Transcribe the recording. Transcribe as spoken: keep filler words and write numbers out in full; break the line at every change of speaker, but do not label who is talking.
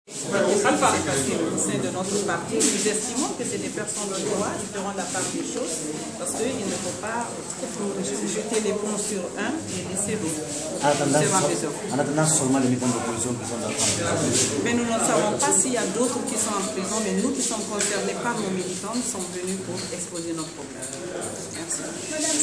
Alpha, parce qu'au sein de notre parti, nous estimons que c'est des personnes de droit, ils feront la part des choses, parce qu'il ne faut pas jeter les ponts sur un et laisser l'autre.
En attendant seulement les militants d'opposition qui sont dans la prison.
Mais nous ne savons pas s'il y a d'autres qui sont en prison, mais nous qui sommes concernés par nos militants, nous sommes venus pour exposer notre problème. Merci.